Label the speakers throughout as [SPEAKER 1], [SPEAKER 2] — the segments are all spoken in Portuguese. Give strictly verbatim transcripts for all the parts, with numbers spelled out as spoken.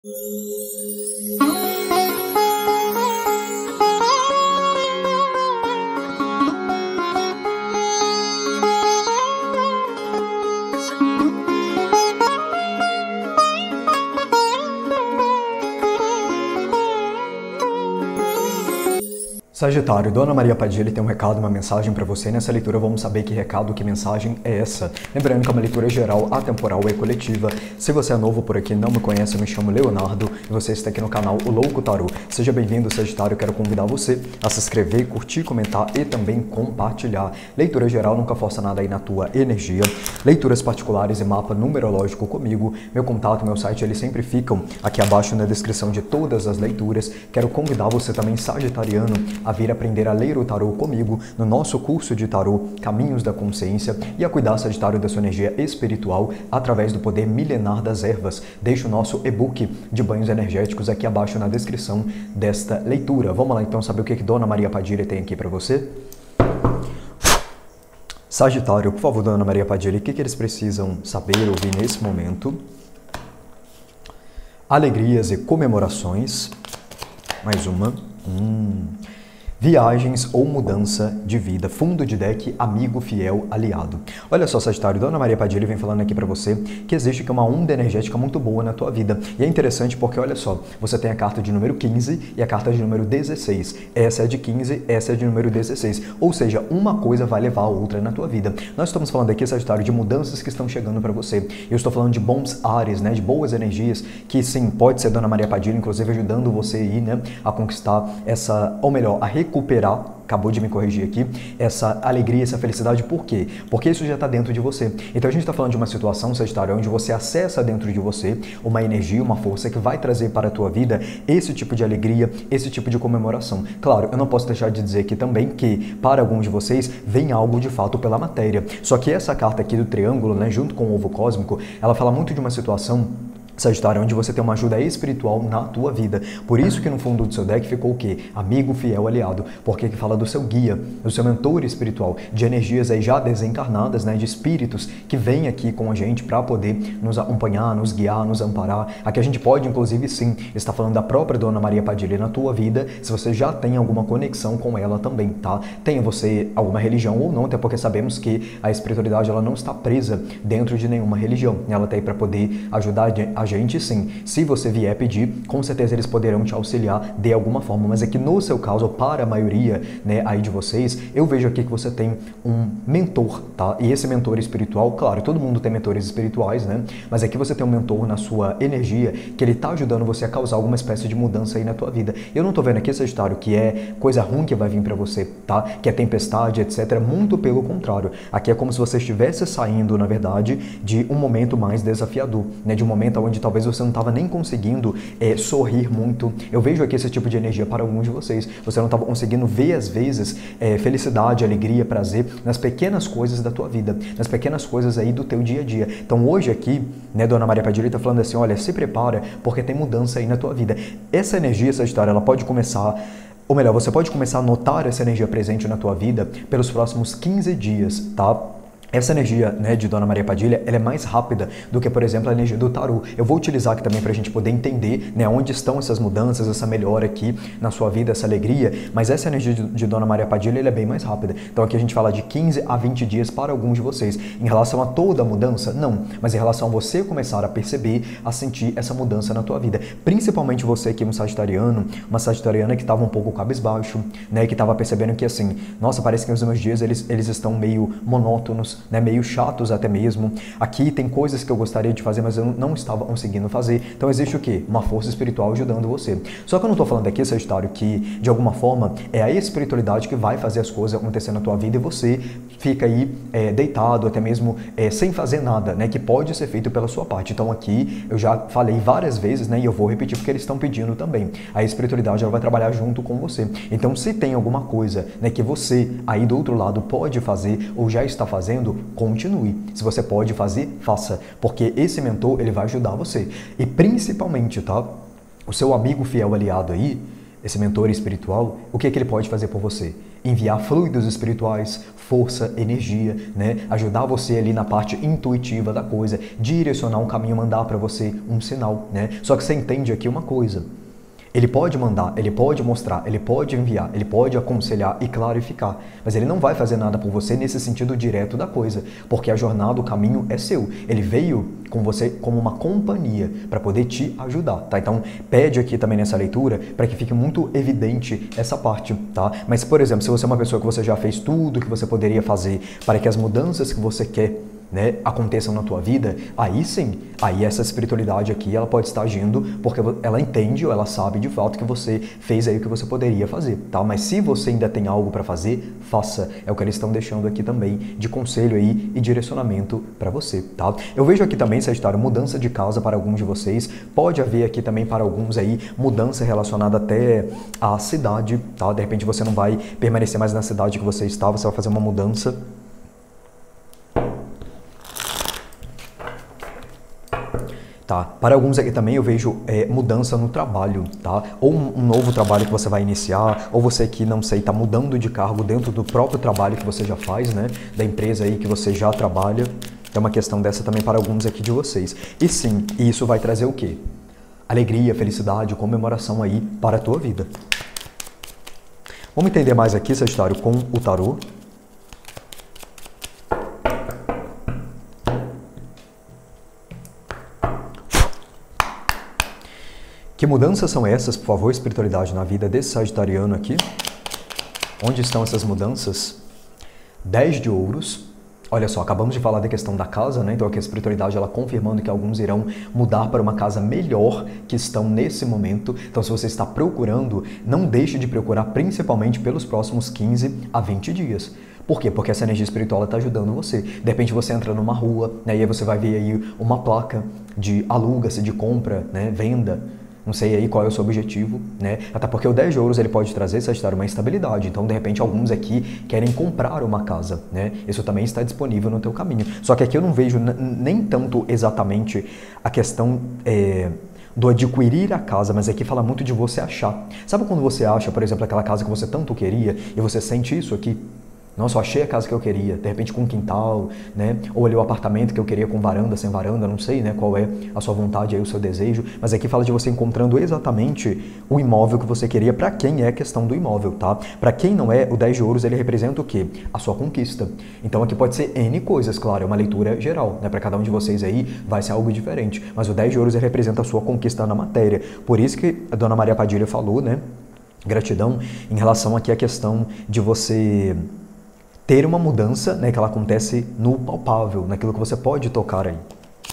[SPEAKER 1] Sagitário, Dona Maria Padilha tem um recado, uma mensagem para você. Nessa leitura vamos saber que recado, que mensagem é essa. Lembrando que é uma leitura geral, atemporal e coletiva. Se você é novo por aqui, não me conhece, eu me chamo Leonardo e você está aqui no canal O Louco Tarô. Seja bem-vindo, Sagitário. Eu quero convidar você a se inscrever, curtir, comentar e também compartilhar. Leitura geral nunca força nada aí na tua energia. Leituras particulares e mapa numerológico comigo. Meu contato, meu site, eles sempre ficam aqui abaixo na descrição de todas as leituras. Quero convidar você também, sagitariano, a vir aprender a ler o tarô comigo no nosso curso de tarô Caminhos da Consciência e a cuidar, Sagitário, da sua energia espiritual através do poder milenar das ervas. Deixe o nosso e-book de banhos energéticos aqui abaixo na descrição desta leitura. Vamos lá então saber o que, que Dona Maria Padilha tem aqui para você? Sagitário, por favor, Dona Maria Padilha, o que, que eles precisam saber, ouvir nesse momento? Alegrias e comemorações. Mais uma. Hum... Viagens ou mudança de vida. Fundo de deck, amigo, fiel, aliado. Olha só, Sagitário, Dona Maria Padilha vem falando aqui pra você que existe aqui uma onda energética muito boa na tua vida. E é interessante porque, olha só, você tem a carta de número quinze e a carta de número dezesseis. Essa é de quinze, essa é de número dezesseis. Ou seja, uma coisa vai levar a outra na tua vida. Nós estamos falando aqui, Sagitário, de mudanças que estão chegando pra você. Eu estou falando de bons ares, né, de boas energias, que sim, pode ser Dona Maria Padilha, inclusive ajudando você aí, né, a conquistar essa, ou melhor, a recuperar, acabou de me corrigir aqui, essa alegria, essa felicidade. Por quê? Porque isso já está dentro de você. Então a gente está falando de uma situação, Sagitário, onde você acessa dentro de você uma energia, uma força que vai trazer para a tua vida esse tipo de alegria, esse tipo de comemoração. Claro, eu não posso deixar de dizer aqui também que para alguns de vocês vem algo de fato pela matéria. Só que essa carta aqui do triângulo, né, junto com o ovo cósmico, ela fala muito de uma situação, Sagitário, onde você tem uma ajuda espiritual na tua vida. Por isso que no fundo do seu deck ficou o quê? Amigo, fiel, aliado. Porque que fala do seu guia, do seu mentor espiritual, de energias aí já desencarnadas, né? De espíritos que vêm aqui com a gente para poder nos acompanhar, nos guiar, nos amparar. Aqui a gente pode, inclusive, sim, estar falando da própria Dona Maria Padilha na tua vida, se você já tem alguma conexão com ela também, tá? Tenha você alguma religião ou não, até porque sabemos que a espiritualidade ela não está presa dentro de nenhuma religião. Ela está aí para poder ajudar a gente, sim. Se você vier pedir, com certeza eles poderão te auxiliar de alguma forma, mas é que no seu caso, para a maioria, né, aí de vocês, eu vejo aqui que você tem um mentor, tá? E esse mentor espiritual, claro, todo mundo tem mentores espirituais, né? Mas aqui você tem um mentor na sua energia que ele tá ajudando você a causar alguma espécie de mudança aí na tua vida. Eu não tô vendo aqui, Sagitário, que é coisa ruim que vai vir para você, tá? Que é tempestade, etcétera. Muito pelo contrário. Aqui é como se você estivesse saindo, na verdade, de um momento mais desafiador, né? De um momento onde talvez você não estava nem conseguindo é, sorrir muito. Eu vejo aqui esse tipo de energia para alguns de vocês. Você não estava conseguindo ver, às vezes, é, felicidade, alegria, prazer nas pequenas coisas da tua vida, nas pequenas coisas aí do teu dia a dia. Então hoje aqui, né, Dona Maria Padilha está falando assim, olha, se prepara porque tem mudança aí na tua vida. Essa energia, Sagitário, ela pode começar... Ou melhor, você pode começar a notar essa energia presente na tua vida pelos próximos quinze dias, tá? Essa energia, né, de Dona Maria Padilha, ela é mais rápida do que, por exemplo, a energia do tarô. Eu vou utilizar aqui também para a gente poder entender, né, onde estão essas mudanças, essa melhora aqui na sua vida, essa alegria, mas essa energia de, de Dona Maria Padilha, ela é bem mais rápida. Então aqui a gente fala de quinze a vinte dias para alguns de vocês. Em relação a toda a mudança, não. Mas em relação a você começar a perceber, a sentir essa mudança na tua vida. Principalmente você aqui, um sagitariano, uma sagitariana que estava um pouco cabisbaixo, né, que estava percebendo que assim, nossa, parece que os meus dias eles, eles estão meio monótonos, né, meio chatos até mesmo. Aqui tem coisas que eu gostaria de fazer, mas eu não estava conseguindo fazer. Então existe o quê? Uma força espiritual ajudando você. Só que eu não estou falando aqui, Sagitário, que de alguma forma é a espiritualidade que vai fazer as coisas acontecer na tua vida e você fica aí é, deitado, até mesmo é, sem fazer nada, né, que pode ser feito pela sua parte. Então aqui eu já falei várias vezes, né, e eu vou repetir porque eles estão pedindo também. A espiritualidade ela vai trabalhar junto com você. Então se tem alguma coisa, né, que você aí do outro lado pode fazer ou já está fazendo, continue. Se você pode fazer, faça, porque esse mentor ele vai ajudar você. E principalmente, tá? O seu amigo fiel aliado aí, esse mentor espiritual, o que é que ele pode fazer por você? enviar fluidos espirituais, força, energia, né? Ajudar você ali na parte intuitiva da coisa, direcionar um caminho, mandar para você um sinal, né? Só que você entende aqui uma coisa. Ele pode mandar, ele pode mostrar, ele pode enviar, ele pode aconselhar e clarificar, mas ele não vai fazer nada por você nesse sentido direto da coisa, porque a jornada, o caminho é seu. Ele veio com você como uma companhia para poder te ajudar, tá? Então, pede aqui também nessa leitura para que fique muito evidente essa parte, tá? Mas, por exemplo, se você é uma pessoa que você já fez tudo que você poderia fazer para que as mudanças que você quer, né, aconteçam na tua vida, aí sim, aí essa espiritualidade aqui, ela pode estar agindo porque ela entende ou ela sabe de fato que você fez aí o que você poderia fazer, tá? Mas se você ainda tem algo para fazer, faça. É o que eles estão deixando aqui também de conselho aí e direcionamento para você, tá? Eu vejo aqui também, Sagitário, mudança de casa para alguns de vocês. Pode haver aqui também para alguns aí mudança relacionada até à cidade, tá? De repente você não vai permanecer mais na cidade que você está, você vai fazer uma mudança. Tá. Para alguns aqui também eu vejo é, mudança no trabalho, tá? Ou um, um novo trabalho que você vai iniciar, ou você que, não sei, está mudando de cargo dentro do próprio trabalho que você já faz, né? Da empresa aí que você já trabalha. É uma questão dessa também para alguns aqui de vocês. E sim, isso vai trazer o quê? Alegria, felicidade, comemoração aí para a tua vida. Vamos entender mais aqui, Sagitário, com o tarô. Que mudanças são essas, por favor, espiritualidade, na vida desse sagitariano aqui? Onde estão essas mudanças? Dez de ouros. Olha só, acabamos de falar da questão da casa, né? Então aqui a espiritualidade, ela confirmando que alguns irão mudar para uma casa melhor que estão nesse momento. Então se você está procurando, não deixe de procurar, principalmente pelos próximos quinze a vinte dias. Por quê? Porque essa energia espiritual está ajudando você. De repente você entra numa rua, né? E aí você vai ver aí uma placa de aluga-se, de compra, né? Venda. Não sei aí qual é o seu objetivo, né? Até porque o dez de ouros ele pode trazer, Sagitário, uma estabilidade. Então, de repente, alguns aqui querem comprar uma casa, né? Isso também está disponível no teu caminho. Só que aqui eu não vejo nem tanto exatamente a questão é, do adquirir a casa, mas aqui fala muito de você achar. Sabe quando você acha, por exemplo, aquela casa que você tanto queria e você sente isso aqui? Nossa, eu achei a casa que eu queria, de repente com um quintal, né? Ou ali o apartamento que eu queria com varanda, sem varanda, não sei, né? Qual é a sua vontade aí, o seu desejo. Mas aqui fala de você encontrando exatamente o imóvel que você queria, para quem é a questão do imóvel, tá? Para quem não é, o dez de ouros, ele representa o quê? A sua conquista. Então aqui pode ser N coisas, claro, é uma leitura geral, né? Para cada um de vocês aí vai ser algo diferente. Mas o dez de ouros, ele representa a sua conquista na matéria. Por isso que a Dona Maria Padilha falou, né? Gratidão em relação aqui à questão de você ter uma mudança, né, que ela acontece no palpável, naquilo que você pode tocar aí.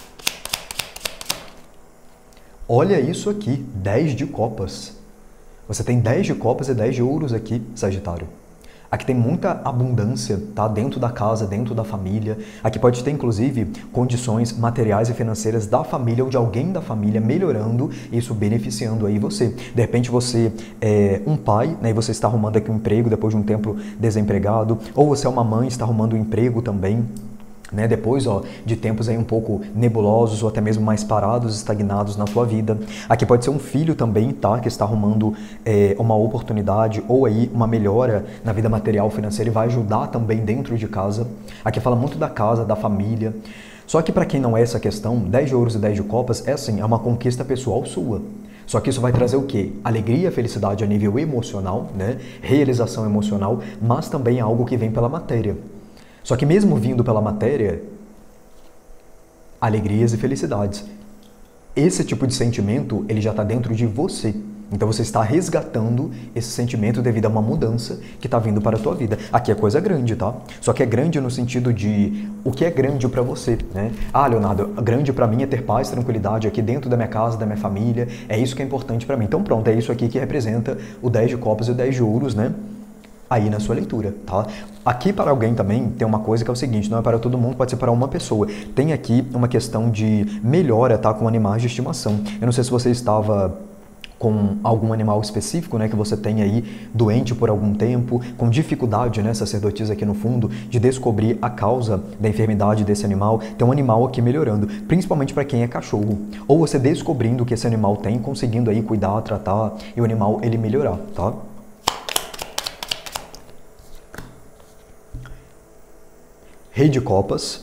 [SPEAKER 1] Olha isso aqui, dez de copas. Você tem dez de copas e dez de ouros aqui, Sagitário. Aqui tem muita abundância, tá? Dentro da casa, dentro da família. Aqui pode ter, inclusive, condições materiais e financeiras da família ou de alguém da família melhorando, isso beneficiando aí você. De repente você é um pai, né? E você está arrumando aqui um emprego depois de um tempo desempregado. Ou você é uma mãe, está arrumando um emprego também. Né, depois ó, de tempos aí um pouco nebulosos ou até mesmo mais parados, estagnados na tua vida. Aqui pode ser um filho também, tá, que está arrumando é, uma oportunidade ou aí uma melhora na vida material, financeira e vai ajudar também dentro de casa. Aqui fala muito da casa, da família. Só que para quem não é essa questão, dez de ouros e dez de copas é assim, é uma conquista pessoal sua. Só que isso vai trazer o quê? Alegria, felicidade a nível emocional, né? Realização emocional, mas também algo que vem pela matéria. Só que mesmo vindo pela matéria, alegrias e felicidades. Esse tipo de sentimento, ele já está dentro de você. Então você está resgatando esse sentimento devido a uma mudança que está vindo para a tua vida. Aqui é coisa grande, tá? Só que é grande no sentido de o que é grande para você, né? Ah, Leonardo, grande para mim é ter paz, tranquilidade aqui dentro da minha casa, da minha família. É isso que é importante para mim. Então pronto, é isso aqui que representa o dez de copas e o dez de ouros, né? Aí na sua leitura, tá? Aqui para alguém também tem uma coisa que é o seguinte, não é para todo mundo, pode ser para uma pessoa. Tem aqui uma questão de melhora, tá? Com animais de estimação. Eu não sei se você estava com algum animal específico, né, que você tem aí doente por algum tempo, com dificuldade, né, sacerdotisa aqui no fundo, de descobrir a causa da enfermidade desse animal. Tem um animal aqui melhorando, principalmente para quem é cachorro. Ou você descobrindo o que esse animal tem, conseguindo aí cuidar, tratar e o animal ele melhorar, tá? Rei de Copas.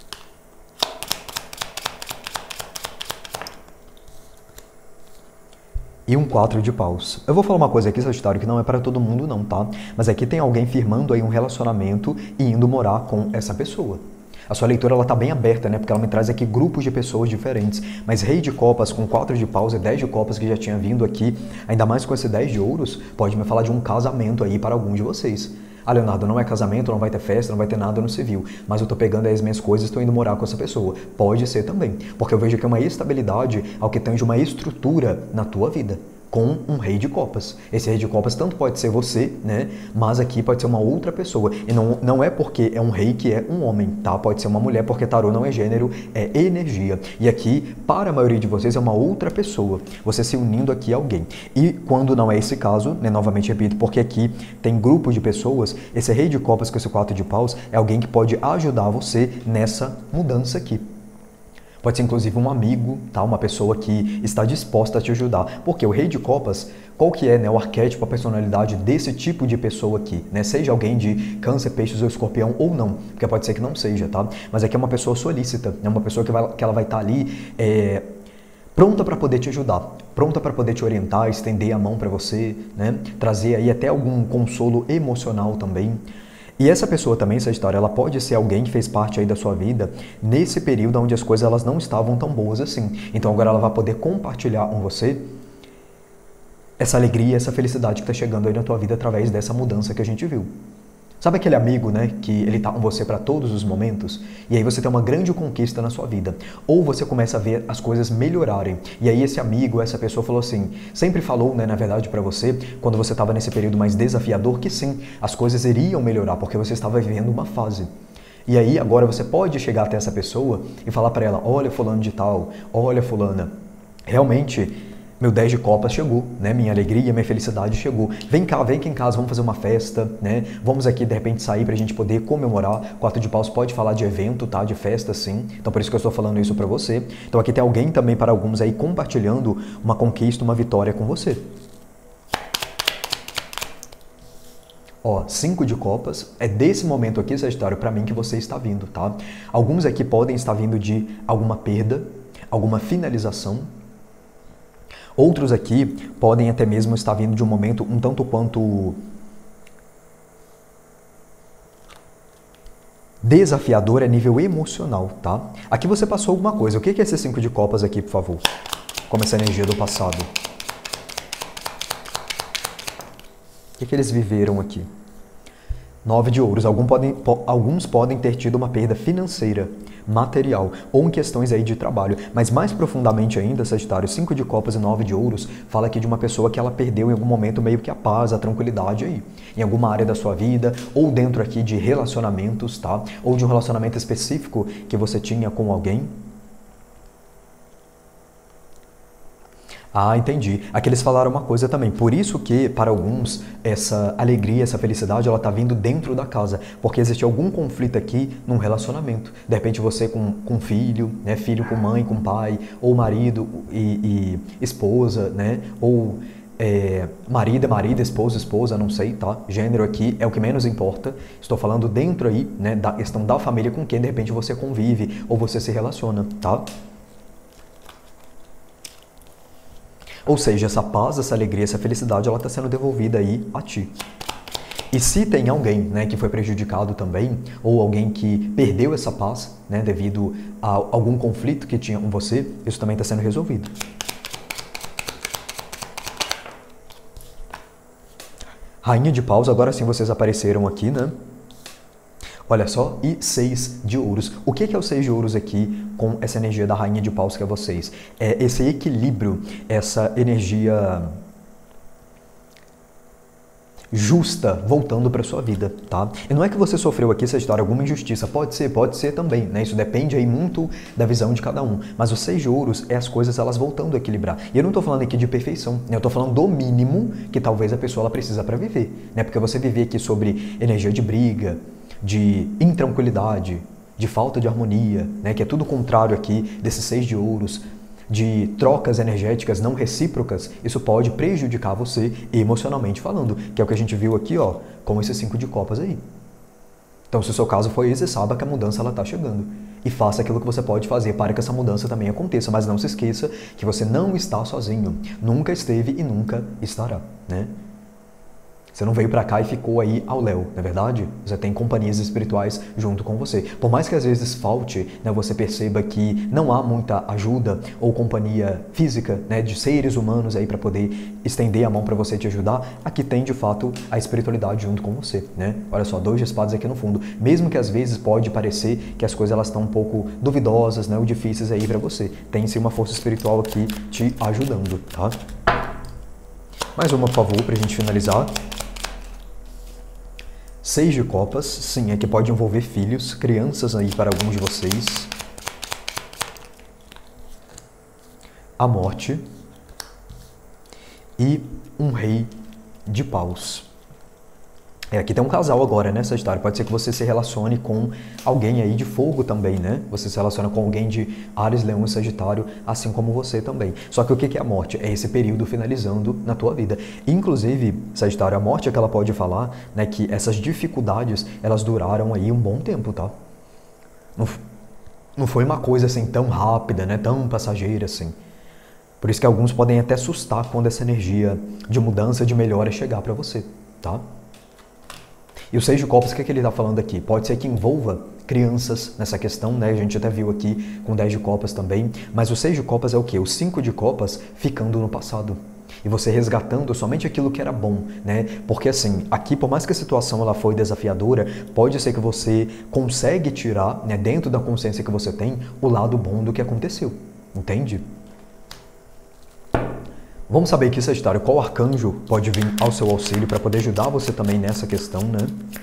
[SPEAKER 1] E um quatro de paus. Eu vou falar uma coisa aqui, Sagitário, que não é para todo mundo não, tá? Mas aqui tem alguém firmando aí um relacionamento e indo morar com essa pessoa. A sua leitura ela tá bem aberta, né? Porque ela me traz aqui grupos de pessoas diferentes. Mas Rei de Copas com quatro de paus e dez de copas que já tinha vindo aqui, ainda mais com esse dez de ouros, pode me falar de um casamento aí para algum de vocês. Ah, Leonardo, não é casamento, não vai ter festa, não vai ter nada no civil, mas eu tô pegando aí as minhas coisas e estou indo morar com essa pessoa. Pode ser também, porque eu vejo aqui uma estabilidade ao que tange uma estrutura na tua vida, com um Rei de Copas. Esse Rei de Copas tanto pode ser você, né? Mas aqui pode ser uma outra pessoa. E não, não é porque é um rei que é um homem, tá? Pode ser uma mulher, porque tarô não é gênero, é energia. E aqui, para a maioria de vocês, é uma outra pessoa. Você se unindo aqui a alguém. E quando não é esse caso, né? Novamente repito, porque aqui tem grupo de pessoas, esse Rei de Copas com esse quatro de paus é alguém que pode ajudar você nessa mudança aqui. Pode ser inclusive um amigo, tá? Uma pessoa que está disposta a te ajudar. Porque o Rei de Copas, qual que é, né, o arquétipo, a personalidade desse tipo de pessoa aqui, né? Seja alguém de Câncer, Peixes ou Escorpião ou não, porque pode ser que não seja, tá? Mas aqui é uma pessoa solícita, é uma pessoa que, vai, que ela vai estar ali é, pronta para poder te ajudar, pronta para poder te orientar, estender a mão para você, né? Trazer aí até algum consolo emocional também. E essa pessoa também, essa história, ela pode ser alguém que fez parte aí da sua vida nesse período onde as coisas elas não estavam tão boas assim. Então agora ela vai poder compartilhar com você essa alegria, essa felicidade que está chegando aí na tua vida através dessa mudança que a gente viu. Sabe aquele amigo, né, que ele tá com você para todos os momentos? E aí você tem uma grande conquista na sua vida. Ou você começa a ver as coisas melhorarem. E aí esse amigo, essa pessoa falou assim, sempre falou, né, na verdade para você, quando você estava nesse período mais desafiador, que sim, as coisas iriam melhorar, porque você estava vivendo uma fase. E aí agora você pode chegar até essa pessoa e falar para ela, olha fulano de tal, olha fulana, realmente meu dez de copas chegou, né? Minha alegria, minha felicidade chegou. Vem cá, vem aqui em casa, vamos fazer uma festa, né? Vamos aqui, de repente, sair pra gente poder comemorar. Quatro de paus pode falar de evento, tá? De festa, sim. Então, por isso que eu estou falando isso pra você. Então, aqui tem alguém também, para alguns aí, compartilhando uma conquista, uma vitória com você. Ó, cinco de copas, é desse momento aqui, Sagitário, pra mim que você está vindo, tá? Alguns aqui podem estar vindo de alguma perda, alguma finalização. Outros aqui podem até mesmo estar vindo de um momento um tanto quanto desafiador a nível emocional, tá? Aqui você passou alguma coisa. O que é esse cinco de copas aqui, por favor? Como essa energia do passado. O que, que eles viveram aqui? Nove de ouros. Alguns podem, po, alguns podem ter tido uma perda financeira, material ou em questões aí de trabalho. Mas mais profundamente ainda, Sagitário, cinco de copas e nove de ouros fala aqui de uma pessoa que ela perdeu em algum momento meio que a paz, a tranquilidade aí. Em alguma área da sua vida ou dentro aqui de relacionamentos, tá? Ou de um relacionamento específico que você tinha com alguém. Ah, entendi. Aqui eles falaram uma coisa também. Por isso que, para alguns, essa alegria, essa felicidade, ela tá vindo dentro da casa. Porque existe algum conflito aqui num relacionamento. De repente você com, com filho, né? Filho com mãe, com pai, ou marido e, e esposa, né? Ou é, marido é marido, esposa, esposa, não sei, tá? Gênero aqui é o que menos importa. Estou falando dentro aí, né? Da questão da família com quem, de repente, você convive ou você se relaciona, tá? Ou seja, essa paz, essa alegria, essa felicidade, ela está sendo devolvida aí a ti. E se tem alguém, né, que foi prejudicado também, ou alguém que perdeu essa paz, né, devido a algum conflito que tinha com você, isso também está sendo resolvido. Rainha de paus, agora sim vocês apareceram aqui, né? Olha só, e seis de ouros. O que é o seis de ouros aqui com essa energia da rainha de paus que é vocês? É esse equilíbrio, essa energia justa voltando para sua vida, tá? E não é que você sofreu aqui, essa história, alguma injustiça. Pode ser, pode ser também, né? Isso depende aí muito da visão de cada um. Mas o seis de ouros é as coisas elas voltando a equilibrar. E eu não tô falando aqui de perfeição, né? Eu tô falando do mínimo que talvez a pessoa ela precisa para viver, né? Porque você viver aqui sobre energia de briga, de intranquilidade, de falta de harmonia, né? Que é tudo contrário aqui desses seis de ouros, de trocas energéticas não recíprocas, isso pode prejudicar você emocionalmente falando, que é o que a gente viu aqui, ó, com esses cinco de copas aí. Então, se o seu caso foi esse, saiba que a mudança ela está chegando. E faça aquilo que você pode fazer para que essa mudança também aconteça. Mas não se esqueça que você não está sozinho. Nunca esteve e nunca estará, né? Você não veio para cá e ficou aí ao léu, não é verdade? Você tem companhias espirituais junto com você. Por mais que às vezes falte, né, você perceba que não há muita ajuda ou companhia física, né, de seres humanos aí para poder estender a mão para você te ajudar, aqui tem de fato a espiritualidade junto com você, né? Olha só, dois de espadas aqui no fundo. Mesmo que às vezes pode parecer que as coisas elas estão um pouco duvidosas, né, ou difíceis aí para você, tem sim uma força espiritual aqui te ajudando, tá? Mais uma, por favor, para a gente finalizar. Seis de copas, sim, é que pode envolver filhos, crianças aí para alguns de vocês. A morte. E um rei de paus. É, aqui tem um casal agora, né, Sagitário? Pode ser que você se relacione com alguém aí de fogo também, né? Você se relaciona com alguém de Áries, Leão e Sagitário, assim como você também. Só que o que é a morte? É esse período finalizando na tua vida. Inclusive, Sagitário, a morte é que ela pode falar, né, que essas dificuldades, elas duraram aí um bom tempo, tá? Não, não foi uma coisa assim tão rápida, né, tão passageira assim. Por isso que alguns podem até assustar quando essa energia de mudança, de melhora chegar para você, tá? E o Seis de Copas, o que, é que ele está falando aqui? Pode ser que envolva crianças nessa questão, né? A gente até viu aqui com Dez de Copas também. Mas o Seis de Copas é o quê? O Cinco de Copas ficando no passado. E você resgatando somente aquilo que era bom, né? Porque assim, aqui, por mais que a situação ela foi desafiadora, pode ser que você consegue tirar, né, dentro da consciência que você tem, o lado bom do que aconteceu. Entende? Vamos saber aqui, Sagitário, qual arcanjo pode vir ao seu auxílio para poder ajudar você também nessa questão, né?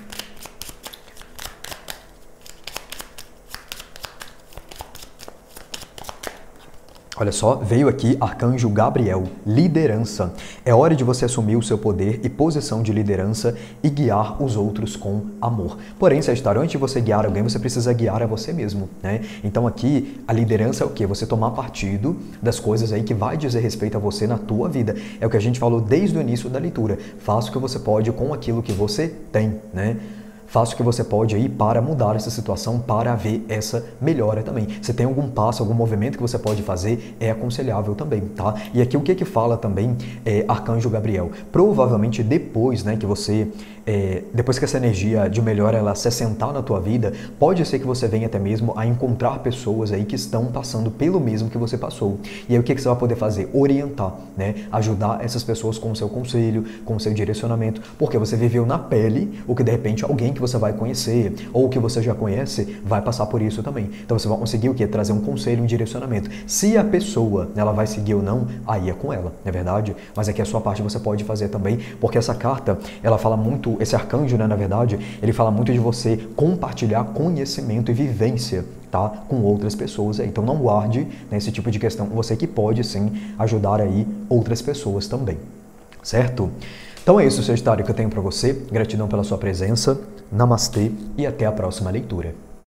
[SPEAKER 1] Olha só, veio aqui Arcanjo Gabriel, liderança. É hora de você assumir o seu poder e posição de liderança e guiar os outros com amor. Porém, Sagitário, antes de você guiar alguém, você precisa guiar a você mesmo, né? Então aqui, a liderança é o quê? Você tomar partido das coisas aí que vai dizer respeito a você na tua vida. É o que a gente falou desde o início da leitura. Faça o que você pode com aquilo que você tem, né? Faça o que você pode aí para mudar essa situação, para haver essa melhora também. Se tem algum passo, algum movimento que você pode fazer, é aconselhável também, tá? E aqui o que que fala também é Arcanjo Gabriel? Provavelmente depois, né, que você, é, depois que essa energia de melhora ela se assentar na tua vida, pode ser que você venha até mesmo a encontrar pessoas aí que estão passando pelo mesmo que você passou. E aí o que que você vai poder fazer? Orientar, né? Ajudar essas pessoas com o seu conselho, com o seu direcionamento, porque você viveu na pele o que de repente alguém que você vai conhecer, ou que você já conhece, vai passar por isso também. Então você vai conseguir o quê? Trazer um conselho, um direcionamento. Se a pessoa, ela vai seguir ou não, aí é com ela, não é verdade? Mas aqui a sua parte você pode fazer também, porque essa carta, ela fala muito, esse arcanjo, né, na verdade, ele fala muito de você compartilhar conhecimento e vivência, tá? Com outras pessoas aí. Então não guarde, né, esse tipo de questão com você, que pode sim ajudar aí outras pessoas também, certo? Então é isso, Sagitário, que eu tenho para você. Gratidão pela sua presença. Namastê e até a próxima leitura.